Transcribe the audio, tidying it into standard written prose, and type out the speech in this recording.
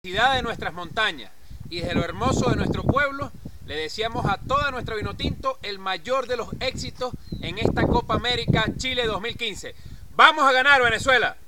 de nuestras montañas y desde lo hermoso de nuestro pueblo, le deseamos a toda nuestra Vinotinto el mayor de los éxitos en esta Copa América Chile 2015. ¡Vamos a ganar, Venezuela!